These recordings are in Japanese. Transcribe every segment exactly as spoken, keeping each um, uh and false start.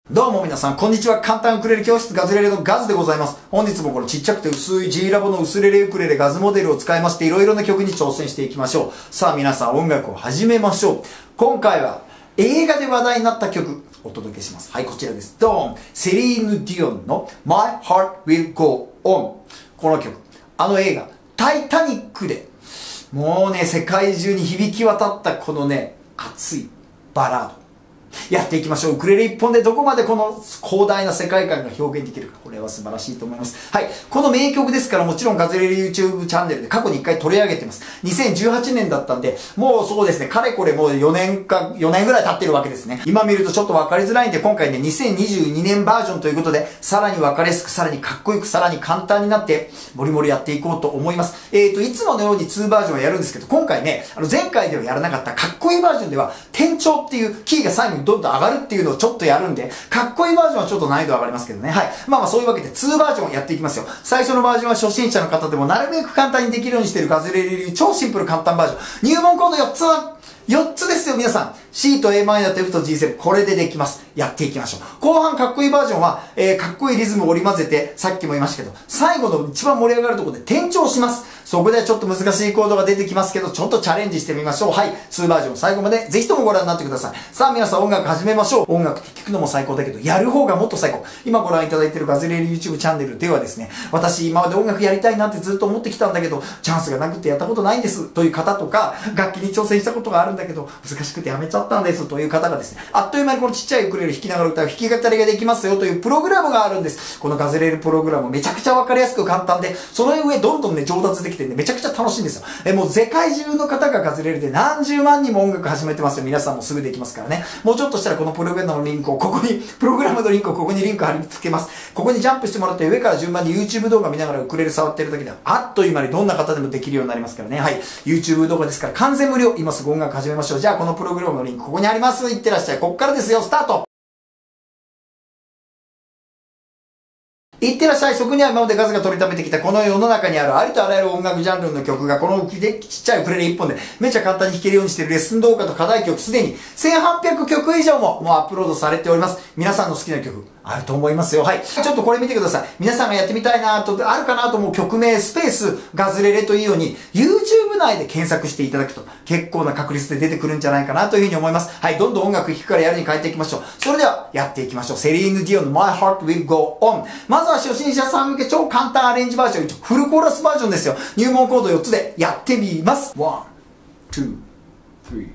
どうも皆さん、こんにちは。簡単ウクレレ教室ガズレレのガズでございます。本日もこのちっちゃくて薄い G ラボの薄レレウクレレガズモデルを使いましていろいろな曲に挑戦していきましょう。さあ皆さん、音楽を始めましょう。今回は映画で話題になった曲お届けします。はい、こちらです。ドーン。セリーヌ・ディオンの My Heart Will Go On。この曲、あの映画タイタニックでもうね、世界中に響き渡ったこのね、熱いバラードやっていきましょう。ウクレレ一本でどこまでこの広大な世界観が表現できるか。これは素晴らしいと思います。はい。この名曲ですから、もちろんガズレレ YouTube チャンネルで過去にいっかい取り上げてます。にせんじゅうはちねんだったんで、もうそうですね、かれこれもうよねんか、よねんぐらい経ってるわけですね。今見るとちょっと分かりづらいんで、今回ね、にせんにじゅうにねんバージョンということで、さらに分かりやすく、さらにかっこよく、さらに簡単になって、もりもりやっていこうと思います。えーと、いつものようににバージョンはやるんですけど、今回ね、あの前回ではやらなかったかっこいいバージョンでは、転調っていうキーが最後にどんどん上がるっていうのをちょっとやるんで、かっこいいバージョンはちょっと難易度上がりますけどね。はい。まあまあそういうわけでにバージョンやっていきますよ。最初のバージョンは初心者の方でもなるべく簡単にできるようにしているガズレレ流超シンプル簡単バージョン。入門コードよっつよっつですよ、皆さん。C と Am と F と ジーセブン。これでできます。やっていきましょう。後半かっこいいバージョンは、えー、かっこいいリズムを織り交ぜて、さっきも言いましたけど、最後の一番盛り上がるところで転調します。そこではちょっと難しいコードが出てきますけど、ちょっとチャレンジしてみましょう。はい。にバージョン最後までぜひともご覧になってください。さあ皆さん音楽始めましょう。音楽って聞くのも最高だけど、やる方がもっと最高。今ご覧いただいているガズレレ YouTube チャンネルではですね、私今まで音楽やりたいなってずっと思ってきたんだけど、チャンスがなくてやったことないんですという方とか、楽器に挑戦したことがあるんだけど、難しくてやめちゃったんですという方がですね、あっという間にこのちっちゃいウクレレ弾きながら歌う弾き語りができますよというプログラムがあるんです。このガズレレプログラムめちゃくちゃわかりやすく簡単で、その上どんどんね上達できてね、めちゃくちゃ楽しいんですよ。え、もう世界中の方がガズレレで何十万人も音楽始めてますよ。皆さんもすぐできますからね。もうちょっとしたらこのプログラムのリンクをここに、プログラムのリンクをここにリンク貼り付けます。ここにジャンプしてもらって上から順番に YouTube 動画見ながらウクレレ触ってるだけであっという間にどんな方でもできるようになりますからね。はい。YouTube 動画ですから完全無料。今すぐ音楽始めましょう。じゃあこのプログラムのリンクここにあります。いってらっしゃい。こっからですよ。スタート。いってらっしゃい。そこには今までガズが取りためてきたこの世の中にあるありとあらゆる音楽ジャンルの曲がこのちっちゃいウクレレ一本でめちゃ簡単に弾けるようにしているレッスン動画と課題曲すでにせんはっぴゃくきょく以上ももうアップロードされております。皆さんの好きな曲あると思いますよ。はい。ちょっとこれ見てください。皆さんがやってみたいなと、あるかなと思う曲名、スペース、ガズレレというように YouTube 内で検索していただくと結構な確率で出てくるんじゃないかなというふうに思います。はい。どんどん音楽聴くからやるに変えていきましょう。それではやっていきましょう。セリーヌ・ディオンの My Heart Will Go On。まずは初心者さん向け超簡単アレンジバージョン、フルコーラスバージョンですよ。入門コードよっつでやってみます。ワン、ツー、スリ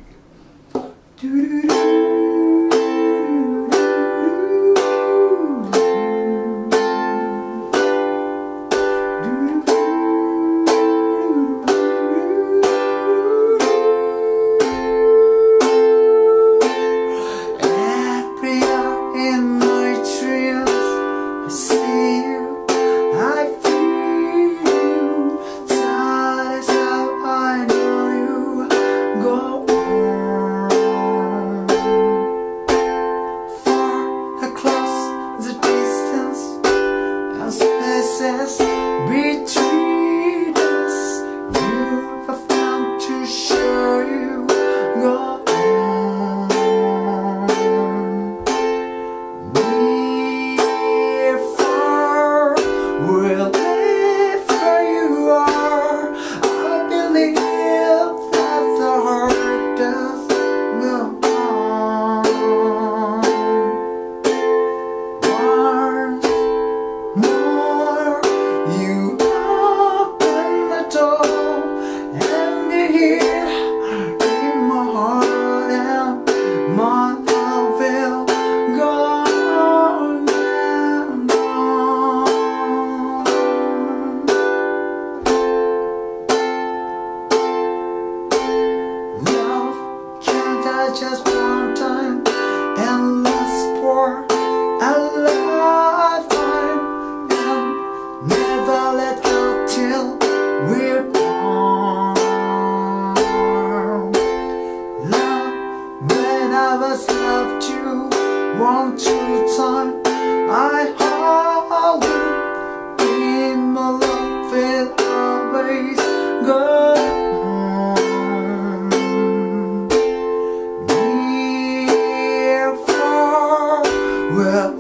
ー。Just one time and last for a lifetime and never let go till we're gone. Love, when I was loved you one true time, I hold you in my love will always go. Well,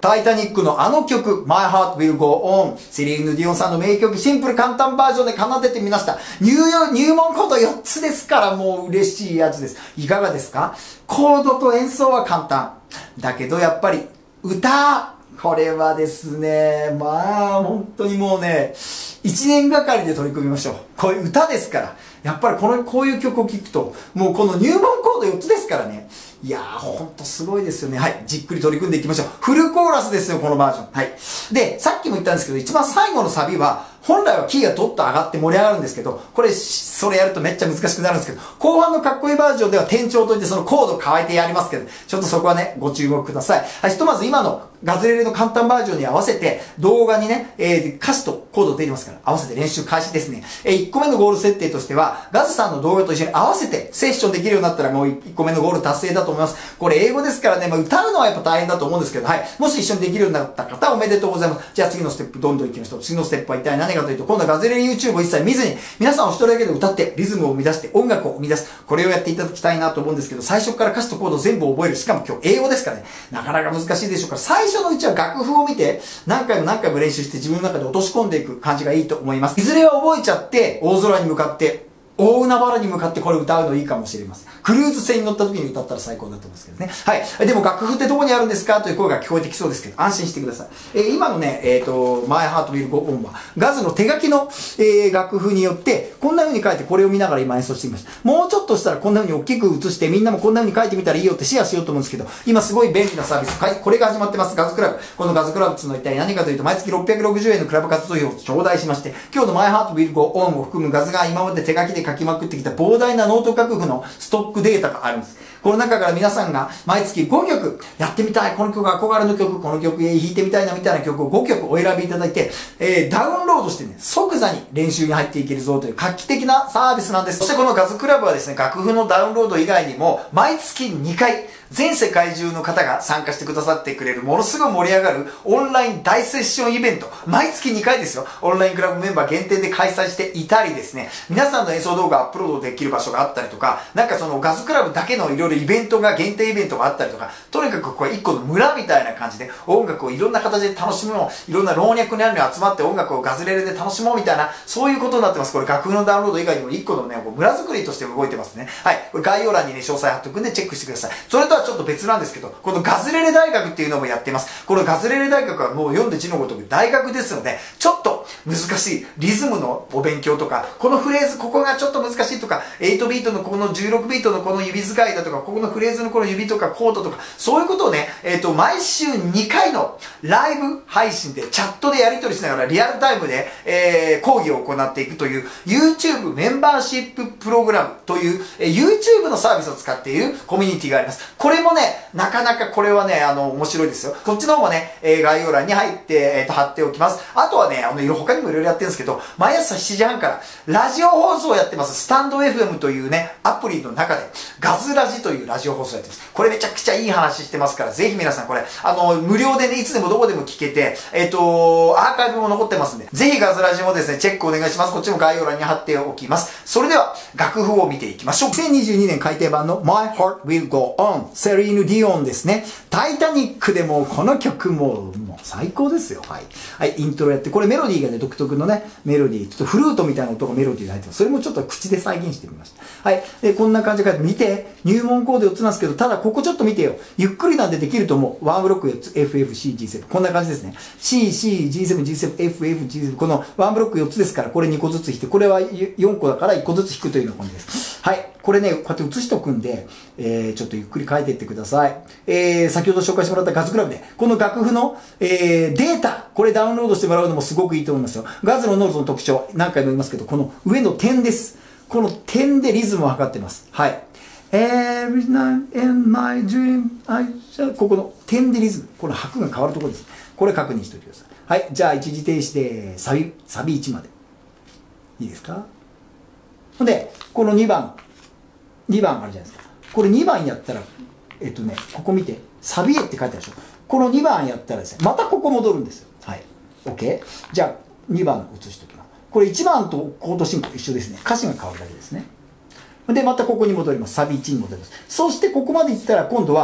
タイタニックのあの曲、My Heart Will Go On、セリーヌ・ディオンさんの名曲、シンプル簡単バージョンで奏でてみました。入入門コードよっつですから、もう嬉しいやつです。いかがですか？コードと演奏は簡単。だけどやっぱり、歌、これはですね、まあ、本当にもうね、一年がかりで取り組みましょう。こういう歌ですから。やっぱりこの、こういう曲を聴くと、もうこの入門コードよっつですからね。いやー、ほんとすごいですよね。はい。じっくり取り組んでいきましょう。フルコーラスですよ、このバージョン。はい。で、さっきも言ったんですけど、一番最後のサビは、本来はキーがどっと上がって盛り上がるんですけど、これ、それやるとめっちゃ難しくなるんですけど、後半のかっこいいバージョンでは転調といってそのコードを変えてやりますけど、ちょっとそこはね、ご注目ください。はい。ひとまず今のガズレレの簡単バージョンに合わせて、動画にね、えー、歌詞とコード出てますから、合わせて練習開始ですね。えー、いっこめのゴール設定としては、ガズさんの動画と一緒に合わせてセッションできるようになったらもういっこめのゴール達成だと思います。これ英語ですからね、まあ、歌うのはやっぱ大変だと思うんですけど、はい。もし一緒にできるようになった方おめでとうございます。じゃあ次のステップどんどん行きましょう。次のステップは一体何かというと、今度はガズレレ YouTube を一切見ずに、皆さんお一人だけで歌ってリズムを生み出して音楽を生み出す。これをやっていただきたいなと思うんですけど、最初から歌詞とコード全部覚える。しかも今日英語ですからね、なかなか難しいでしょうから、最初のうちは楽譜を見て、何回も何回も練習して自分の中で落とし込んでいく感じがいいと思います。いずれは覚えちゃって、大空に向かって、大海原に向かってこれ歌うのいいかもしれません。クルーズ船に乗った時に歌ったら最高だと思うんですけどね。はい。でも楽譜ってどこにあるんですかという声が聞こえてきそうですけど、安心してください。えー、今のね、えっ、ー、と、My Heart Will Go Onは、ガズの手書きの、えー、楽譜によって、こんな風に書いてこれを見ながら今演奏してみました。もうちょっとしたらこんな風に大きく映して、みんなもこんな風に書いてみたらいいよってシェアしようと思うんですけど、今すごい便利なサービス。はい、これが始まってます。ガズクラブ。このガズクラブっていうのは一体何かというと、毎月ろっぴゃくろくじゅうえんのクラブ活動費を頂戴しまして、今日の My Heart Will Go On を含むガズが今まで手書きで書きまくってきた膨大なノート楽譜のストックデータがあるんです。この中から皆さんが毎月ごきょくやってみたい、この曲が憧れの曲、この曲弾いてみたいなみたいな曲をごきょくお選びいただいて、えー、ダウンロードしてね、即座に練習に入っていけるぞという画期的なサービスなんです。そしてこのガズクラブはですね、楽譜のダウンロード以外にも毎月にかい、全世界中の方が参加してくださってくれるものすごい盛り上がるオンライン大セッションイベント。毎月にかいですよ。オンラインクラブメンバー限定で開催していたりですね、皆さんの演奏動画アップロードできる場所があったりとか、なんかそのガズクラブだけのいろいろイベントが、限定イベントがあったりとか、とにかくこれ一個の村みたいな感じで音楽をいろんな形で楽しもう、いろんな老若男女集まって音楽をガズレレで楽しもうみたいな、そういうことになってます。これ楽譜のダウンロード以外にも一個のね、村作りとして動いてますね。はい。これ概要欄にね、詳細貼っておくんでチェックしてください。それとはちょっと別なんですけど、このガズレレ大学っていうのもやっています。このガズレレ大学はもう読んで字のごとく大学ですので、ちょっと難しいリズムのお勉強とか、このフレーズここがちょっと難しいとか、はちビートのこのじゅうろくビートのこの指使いだとか、ここのフレーズのこの指とかコードとか、そういうことをね、えっと、毎週にかいのライブ配信でチャットでやり取りしながらリアルタイムで、えー、講義を行っていくという YouTube メンバーシッププログラムという、えー、YouTube のサービスを使っているコミュニティがあります。これもね、なかなかこれはね、あの、面白いですよ。こっちの方もね、えー、概要欄に入って、えっと、貼っておきます。あとはね、あの、他にもいろいろやってるんですけど、毎朝しちじはんからラジオ放送をやってます。スタンド エフエム というね、アプリの中でガズラジというラジオ放送やってます。これめちゃくちゃいい話してますから、ぜひ皆さんこれ、あの、無料でね、いつでもどこでも聞けて、えっと、アーカイブも残ってますんで、ぜひガズラジもですね、チェックお願いします。こっちも概要欄に貼っておきます。それでは、楽譜を見ていきましょう。にせんにじゅうにねん改訂版の My Heart Will Go On、セリーヌ・ディオンですね。タイタニックでもこの曲も、もう最高ですよ。はい。はい、イントロやって、これメロディーがね、独特のね、メロディー、ちょっとフルートみたいな音がメロディーで入ってます。それもちょっと口で再現してみました。はい。で、こんな感じで見て、入門コードよっつなんですけど、ただここちょっと見てよ。ゆっくりなんでできると思う。ワンブロックよっつ、エフエフシージーセブン。こんな感じですね。C、C、ジーセブン、ジーセブン、エフエフ、ジーセブン。このワンブロックよっつですから、これにこずつ弾いて、これはよんこだからいっこずつ弾くというような感じです。はい。これね、こうやって写しておくんで、えー、ちょっとゆっくり書いていってください。えー、先ほど紹介してもらったガズクラブで、この楽譜の、えー、データ、これダウンロードしてもらうのもすごくいいと思いますよ。ガズのノートの特徴、何回も言いますけど、この上の点です。この点でリズムを測ってます。はい。Every night in my dream, I shall... ここの点でリズム。この拍が変わるところです。これ確認しておいてください。はい。じゃあ、一時停止で、サビ、サビいちまで。いいですか？ほんで、このにばん。にばんあるじゃないですか。これにばんやったら、えっとね、ここ見て、サビへって書いてあるでしょ。このにばんやったらですね、またここ戻るんですよ。はい。OK？ じゃあ、にばん移しておきます。これいちばんとコード進行一緒ですね。歌詞が変わるだけですね。で、またここに戻ります。サビいちに戻ります。そしてここまでいったら、今度は、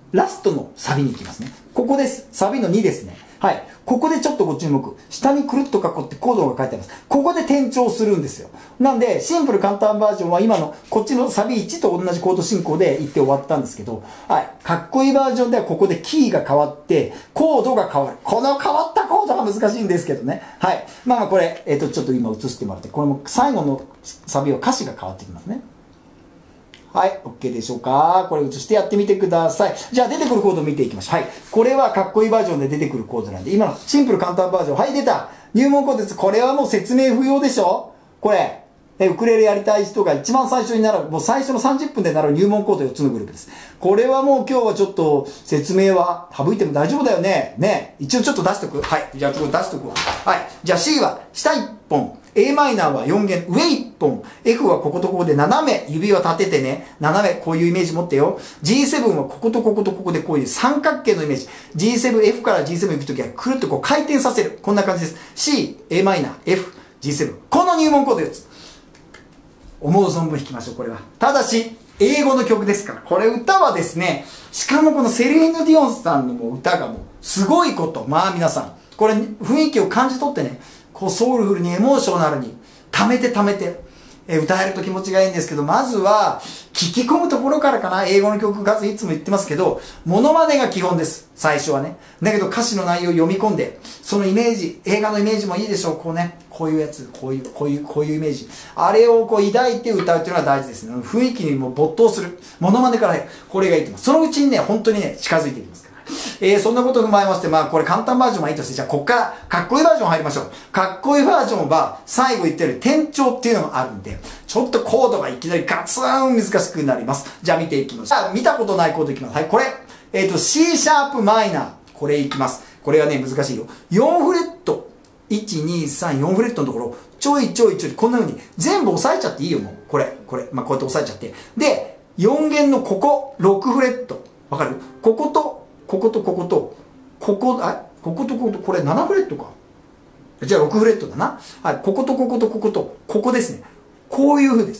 ラストのサビに行きますね。ここです。サビのにですね。はい。ここでちょっとご注目。下にくるっと囲ってコードが書いてあります。ここで転調するんですよ。なんで、シンプル簡単バージョンは今のこっちのサビいちと同じコード進行で行って終わったんですけど、はい。かっこいいバージョンではここでキーが変わって、コードが変わる。この変わったコードが難しいんですけどね。はい。まあまあこれ、えっと、ちょっと今映してもらって、これも最後のサビは歌詞が変わってきますね。はい。OK でしょうか。これ映してやってみてください。じゃあ出てくるコードを見ていきましょう。はい。これはかっこいいバージョンで出てくるコードなんで、今のシンプル簡単バージョン。はい、出た。入門コードです。これはもう説明不要でしょこれ。ウクレレやりたい人が一番最初に習う、もう最初のさんじゅっぷんで習う入門コードよっつのグループです。これはもう今日はちょっと説明は省いても大丈夫だよね。ね。一応ちょっと出しとく。はい。じゃあちょっと出しとくわ。はい。じゃあ C は下いっぽん。A マイナーはよん弦、上いっぽん。F はこことここで斜め、指は立ててね。斜め、こういうイメージ持ってよ。ジーセブン はこことこことここでこういう三角形のイメージ。ジーセブン、F から ジーセブン 行くときはくるっとこう回転させる。こんな感じです。C、A マイナー、F、ジーセブン。この入門コードよっつ。思う存分弾きましょう、これは。ただし、英語の曲ですから。これ歌はですね、しかもこのセリーヌ・ディオンさんのもう歌がもう、すごいこと。まあ皆さん、これ雰囲気を感じ取ってね、こうソウルフルにエモーショナルに、溜めて溜めて、えー、歌えると気持ちがいいんですけど、まずは、聞き込むところからかな。英語の曲、ガツいつも言ってますけど、モノマネが基本です。最初はね。だけど歌詞の内容を読み込んで、そのイメージ、映画のイメージもいいでしょう。こうね、こういうやつ、こういう、こういう、こういうイメージ。あれをこう抱いて歌うっていうのが大事ですね。雰囲気にも没頭する。モノマネから入る。これがいいと思います。そのうちにね、本当にね、近づいていきますから。えー、そんなことを踏まえまして、まあこれ簡単バージョンはいいとして、じゃあこっからかっこいいバージョン入りましょう。かっこいいバージョンは最後言ったように転調っていうのがあるんで、ちょっとコードがいきなりガツン難しくなります。じゃあ見ていきます。じゃあ見たことないコードいきます。はい、これ。えっと C シャープマイナー。これいきます。これがね、難しいよ。よんフレット。いち、に、さん、よんフレットのところ、ちょいちょいちょい、こんな風に全部押さえちゃっていいよ、もう。これ、これ。まあこうやって押さえちゃって。で、よん弦のここ、ろくフレット。わかる？ここと、こことここと、ここ、あ、こことここと、これななフレットか。じゃあろくフレットだな。はい、こことこことここと、ここですね。こういう風です。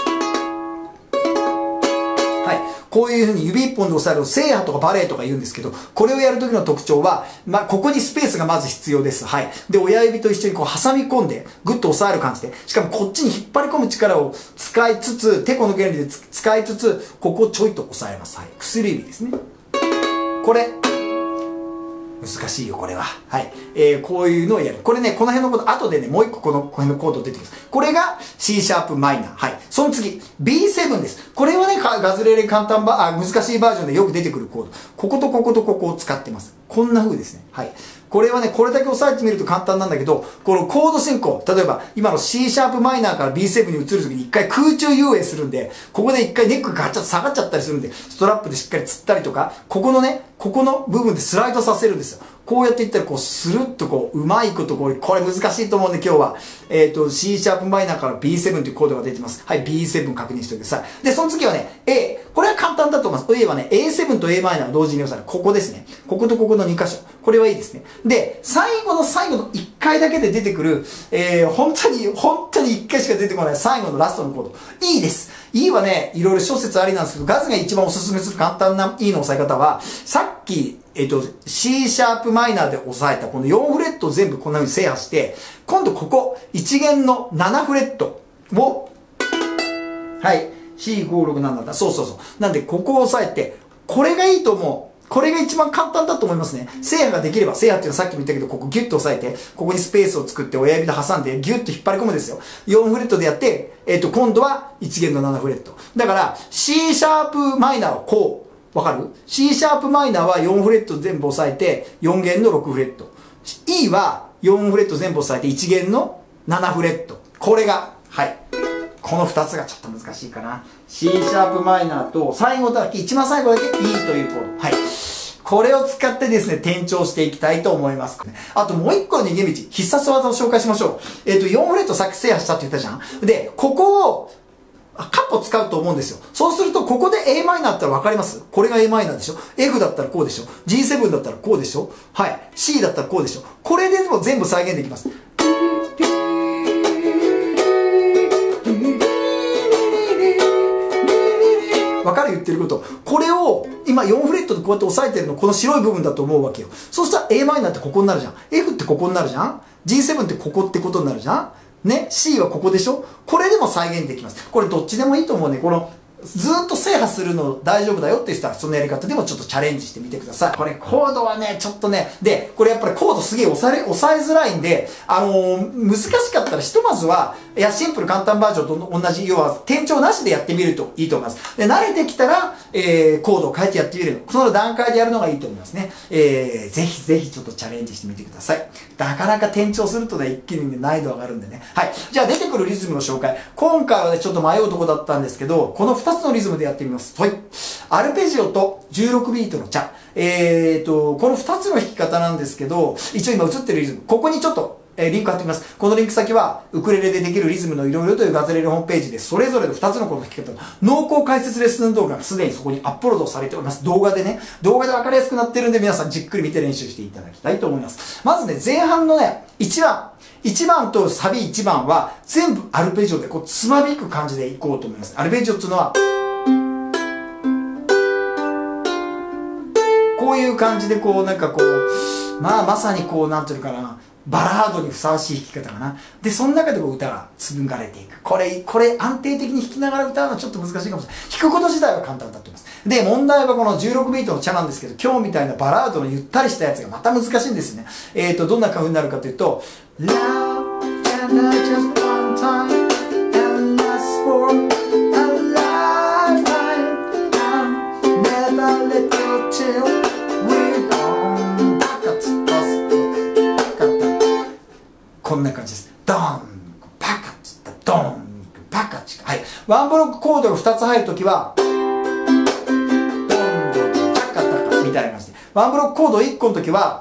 はい。こういう風に指一本で押さえる制覇とかバレーとか言うんですけど、これをやるときの特徴は、まあ、ここにスペースがまず必要です。はい。で、親指と一緒にこう挟み込んで、ぐっと押さえる感じで、しかもこっちに引っ張り込む力を使いつつ、てこの原理で使いつつ、ここをちょいと押さえます。はい。薬指ですね。これ。難しいよ、これは。はい。えー、こういうのをやる。これね、この辺のコード、後でね、もう一個この、この辺のコード出てきます。これが C シャープマイナー。はい。その次、ビーセブン です。これはね、ガズレレ簡単バ、あ、難しいバージョンでよく出てくるコード。こことこことここを使ってます。こんな風ですね。はい。これはね、これだけ押さえてみると簡単なんだけど、このコード進行、例えば、今の C シャープマイナーから ビーセブン に移るときに一回空中遊泳するんで、ここで一回ネックがガチャッと下がっちゃったりするんで、ストラップでしっかり釣ったりとか、ここのね、ここの部分でスライドさせるんですよ。こうやっていったら、こう、スルッとこう、うまいこと、これ、これ難しいと思うんで、今日は。えっと、C シャープマイナーから ビーセブン というコードが出てます。はい、ビーセブン 確認しておいてください。で、その次はね、A。これは簡単だと思います。A はね、エーセブン と A マイナーを同時に押さえる。ここですね。こことここのに箇所。これはいいですね。で、最後の最後のいっかいだけで出てくる、えー、本当に、本当にいっかいしか出てこない最後のラストのコード。いいです。E はね、いろいろ諸説ありなんですけど、ガズが一番おすすめする簡単な E の押さえ方は、さっき、えっと、C シャープマイナーで押さえたこのよんフレットを全部こんな風に制覇して、今度ここ、いち弦のななフレットを、はい、シーごーろくなな だ。そうそうそう。なんで、ここを押さえて、これがいいと思う。これが一番簡単だと思いますね。制覇ができれば、制覇っていうのはさっきも言ったけど、ここギュッと押さえて、ここにスペースを作って親指で挟んで、ギュッと引っ張り込むんですよ。よんフレットでやって、えっと、今度はいち弦のななフレット。だから、C シャープマイナーはこう。わかる？ C シャープマイナーはよんフレット全部押さえて、よん弦のろくフレット。E はよんフレット全部押さえて、いち弦のななフレット。これが、はい。このふたつがちょっと難しいかな。C シャープマイナーと、最後だけ、一番最後だけ E というコード。はい。これを使ってですね、転調していきたいと思います。あともう一個の逃げ道、必殺技を紹介しましょう。えっと、よんフレットさっき制覇したって言ったじゃん。で、ここを、カッポ使うと思うんですよ。そうすると、ここで A マイナーだったら分かります？これが A マイナーでしょ？ F だったらこうでしょ？ ジーセブン だったらこうでしょ？はい。C だったらこうでしょ？これでも全部再現できます。分かるる言ってること。これを、今よんフレットでこうやって押さえてるの、この白い部分だと思うわけよ。そしたら エーマイナーってここになるじゃん。F ってここになるじゃん。ジーセブン ってここってことになるじゃん。ね。C はここでしょ。これでも再現できます。これどっちでもいいと思うね。この、ずーっと制覇するの大丈夫だよっていう人はそのやり方でもちょっとチャレンジしてみてください。これコードはね、ちょっとね、で、これやっぱりコードすげえ押され、押さえづらいんで、あのー、難しかったらひとまずは、いや、シンプル簡単バージョンと同じ、要は転調なしでやってみるといいと思います。で、慣れてきたら、えー、コードを変えてやってみるの。その段階でやるのがいいと思いますね。えー、ぜひぜひちょっとチャレンジしてみてください。なかなか転調するとね、一気に、ね、難易度上がるんでね。はい。じゃあ出てくるリズムの紹介。今回はね、ちょっと迷うとこだったんですけど、このふたつのリズムでやってみます。はい。アルペジオとじゅうろくビートのチャ。えーと、このふたつの弾き方なんですけど、一応今映ってるリズム。ここにちょっと、えー、リンク貼っておきます。このリンク先は、ウクレレでできるリズムのいろいろというガズレレホームページで、それぞれのふたつのこの弾き方の濃厚解説レッスン動画がすでにそこにアップロードされております。動画でね、動画でわかりやすくなってるんで、皆さんじっくり見て練習していただきたいと思います。まずね、前半のね、いちばん。いちばんとサビいちばんは、全部アルペジオで、こう、つまびく感じでいこうと思います。アルペジオっていうのは、こういう感じでこうなんかこう、まあまさにこうなんていうのかな、バラードにふさわしい弾き方かな。で、その中でこう歌が紡がれていく。これ、これ安定的に弾きながら歌うのはちょっと難しいかもしれない。弾くこと自体は簡単だと思います。で、問題はこのじゅうろくビートのチャなんですけど、今日みたいなバラードのゆったりしたやつがまた難しいんですよね。えーと、どんな風になるかというと、Love and I just one time and last for a lifetime and never let go tillこんな感じです。ドーン、パカッつった、ドーン、パカッチ。はい。ワンブロックコードがふたつ入るときは、ドンドン、タカタカみたいな感じで。ワンブロックコードいっこのときは、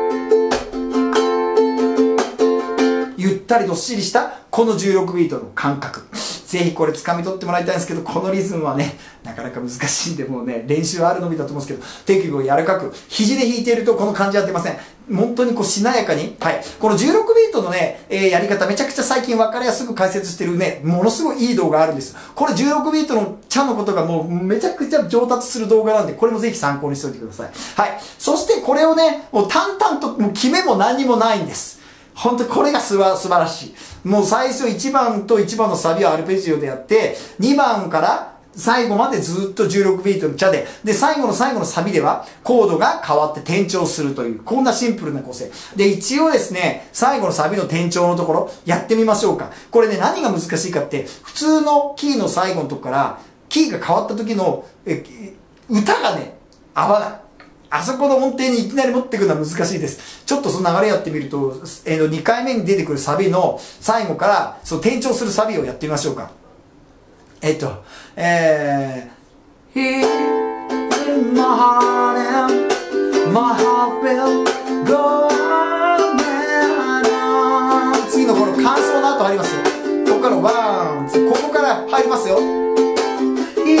ゆったりどっしりしたこのじゅうろくビートの感覚。ぜひこれ掴み取ってもらいたいんですけど、このリズムはね、なかなか難しいんで、もうね、練習あるのみだと思うんですけど、手首を柔らかく、肘で弾いているとこの感じは出ません。本当にこうしなやかに、はい。このじゅうろくビートのね、えー、やり方めちゃくちゃ最近分かりやすく解説してるね、ものすごいいい動画あるんです。これじゅうろくビートのチャのことがもうめちゃくちゃ上達する動画なんで、これもぜひ参考にしておいてください。はい。そしてこれをね、もう淡々と、もう決めも何にもないんです。本当にこれが素晴らしい。もう最初いちばんといちばんのサビをアルペジオでやって、にばんから最後までずっとじゅうろくビートのチャで、で、最後の最後のサビではコードが変わって転調するという、こんなシンプルな構成。で、一応ですね、最後のサビの転調のところ、やってみましょうか。これね、何が難しいかって、普通のキーの最後のとこから、キーが変わった時の、え、歌がね、合わない。あそこの音程にいきなり持ってくるのは難しいです。ちょっとその流れやってみると、えー、にかいめに出てくるサビの最後から、そう、転調するサビをやってみましょうか。えっと、えー、Here in my heart and my heart will go on and on 次のこの感想の後入りますよ。ここからワン、ここから入りますよ。Here,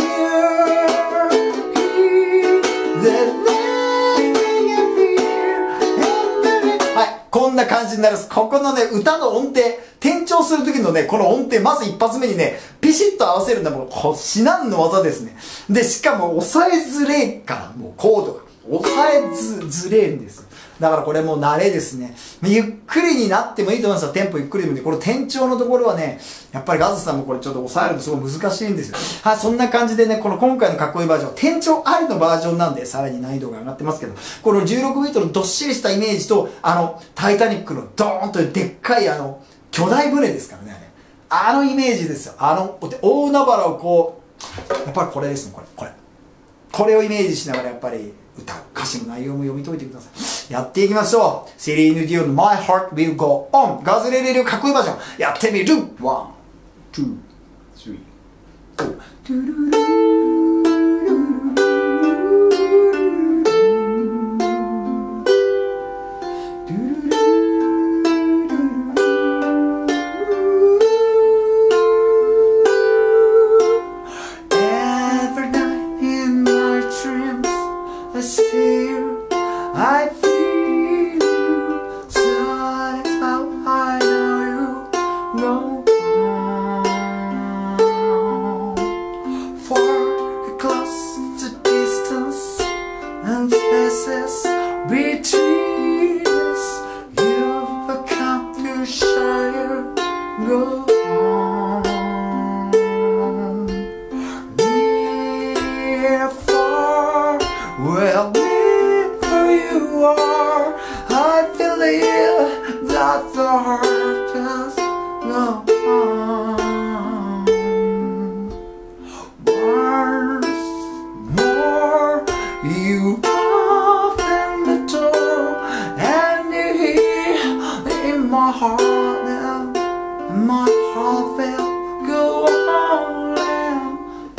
here, theこんな感じになります。ここのね、歌の音程、転調する時のね、この音程、まず一発目にね、ピシッと合わせるのはもう、至難の技ですね。で、しかも、抑えづれえから、もうコードが。抑えず、ずれえんです。だからこれもう慣れですね。ゆっくりになってもいいと思いますよ。テンポゆっくりでもいい。この転調のところはね、やっぱりガズさんもこれちょっと抑えるのすごい難しいんですよ。はい、そんな感じでね、この今回のかっこいいバージョン、転調ありのバージョンなんで、さらに難易度が上がってますけど、このじゅうろくビートのどっしりしたイメージと、あの、タイタニックのドーンというでっかいあの、巨大船ですからね。あのイメージですよ。あの、大海原をこう、やっぱりこれですね、これ、これ。これをイメージしながらやっぱり歌う歌詞の内容も読み解いてください。やっていきましょう。セリーヌ・ディオンの My Heart Will Go On ガズレレ流かっこいいバージョンやってみる。ワン、ツー、スリー、フォー。I feel you, so that's how I know you go on. For close the distance and spaces between us. You've come to share, go on. Near, far, wherever you are, I believe that the heart does go on. Once more, you open the door, and you're here in my heart now. My heart will go on and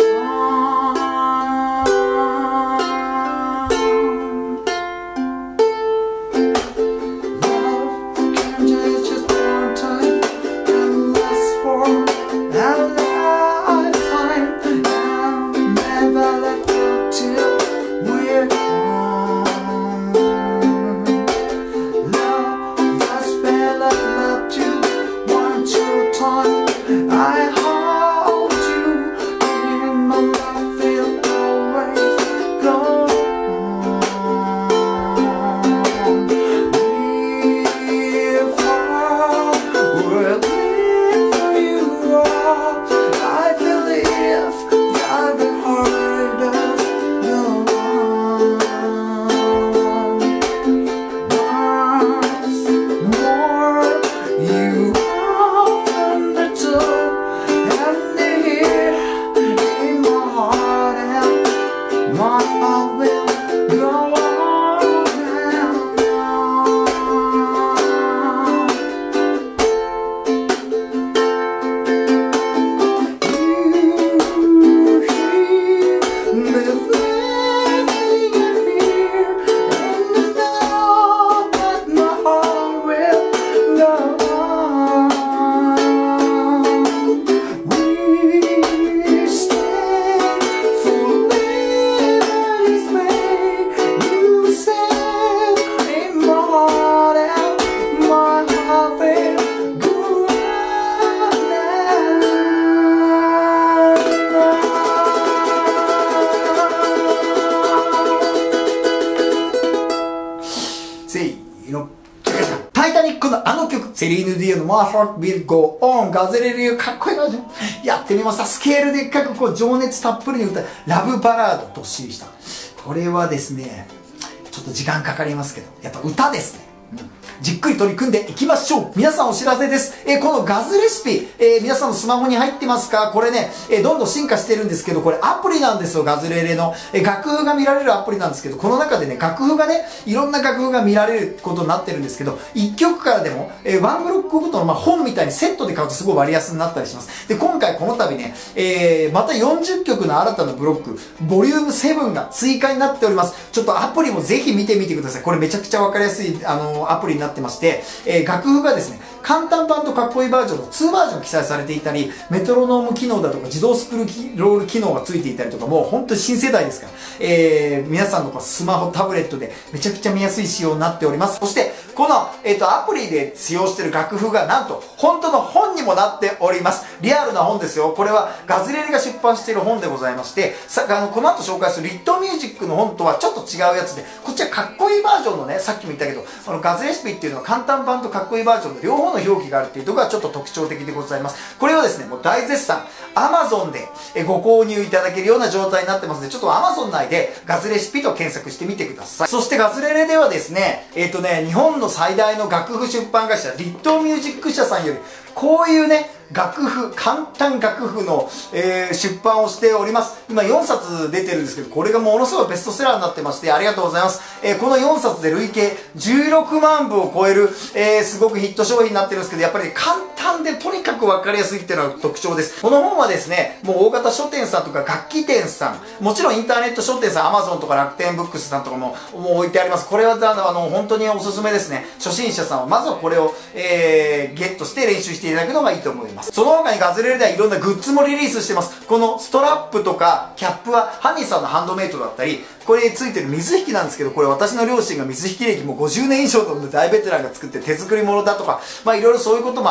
タイタニックのあの曲、セリーヌ・ディオの My Heart Will Go On、 ガズレレ流かっこいいバージョンやってみました。スケールでっかくこう情熱たっぷりに歌うラブバラードどっしりした。これはですね、ちょっと時間かかりますけど、やっぱ歌ですね。うん、じっくり取り組んでいきましょう。皆さんお知らせです。えー、このガズレシピ、えー、皆さんのスマホに入ってますか？これね、えー、どんどん進化してるんですけど、これアプリなんですよ、ガズレレの。えー、楽譜が見られるアプリなんですけど、この中でね、楽譜がね、いろんな楽譜が見られることになってるんですけど、いっきょくからでも、えー、ワンブロックごとの、まあ、本みたいにセットで買うとすごい割安になったりします。で、今回この度ね、えー、またよんじゅっきょくの新たなブロック、ボリュームセブンが追加になっております。ちょっとアプリもぜひ見てみてください。これめちゃくちゃわかりやすい、あのー、アプリになってまして、えー、楽譜がですね、簡単版とかっこいいバージョンのにバージョン記載されていたり、メトロノーム機能だとか自動スクロール機能がついていたりとか、もう本当に新世代ですから、えー、皆さんのスマホ、タブレットでめちゃくちゃ見やすい仕様になっております。そして、この、えっと、アプリで使用している楽譜がなんと本当の本にもなっております。リアルな本ですよ。これはガズレレが出版している本でございまして、さあのこの後紹介するリットミュージックの本とはちょっと違うやつで、こっちはかっこいいバージョンのね、さっきも言ったけど、あのガズレシピっていうのは簡単版とかっこいいバージョンの両方の表記があるっていうところがちょっと特徴的でございます。これはですね、もう大絶賛 Amazon でご購入いただけるような状態になってますので、ちょっと Amazon 内でガズレシピと検索してみてください。そしてガズレレではですね、えっとね、日本の最大の楽譜出版会社リットミュージック社さんよりこういうね、楽譜、簡単楽譜の、えー、出版をしております。今よんさつ出てるんですけど、これがものすごいベストセラーになってまして、ありがとうございます。えー、このよんさつで累計じゅうろくまんぶを超える、えー、すごくヒット商品になってるんですけど、やっぱり、ね、簡単でとにかくわかりやすいっていうのが特徴です。この本はですね、もう大型書店さんとか楽器店さん、もちろんインターネット書店さん、Amazon とか楽天ブックスさんとかも、もう置いてあります。これはあの、本当におすすめですね。初心者さんはまずはこれを、えー、ゲットして練習していただくのがいいと思います。その他にガズレレではいろんなグッズもリリースしてます。このストラップとかキャップはハニーさんのハンドメイドだったり、これについてる水引きなんですけど、これ私の両親が水引き歴もうごじゅうねん以上の大ベテランが作って手作り物だとか、まあいろいろそういうこともあったりとか、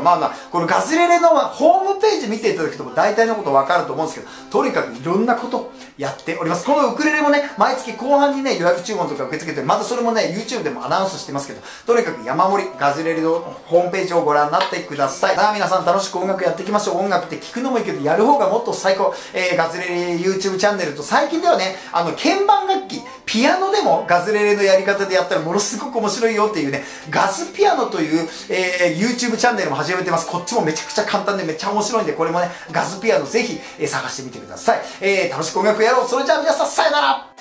まあまあ、このガズレレのホームページ見ていただくと大体のことわかると思うんですけど、とにかくいろんなことやっております。このウクレレもね、毎月後半にね、予約注文とか受け付けて、またそれもね、YouTube でもアナウンスしてますけど、とにかく山盛り、ガズレレのホームページをご覧になってください。さあ皆さん楽しく音楽やっていきましょう。音楽って聞くのもいいけど、やる方がもっと最高。えー、ガズレレ YouTube チャンネルと、最近ではね、あの、鍵盤楽器、ピアノでもガズレレのやり方でやったらものすごく面白いよっていうね、ガズピアノという、えー、YouTube チャンネルも始めてます。こっちもめちゃくちゃ簡単でめっちゃ面白いんで、これもね、ガズピアノぜひ、えー、探してみてください。えー、楽しく音楽やろう。それじゃあ皆さん、さよなら。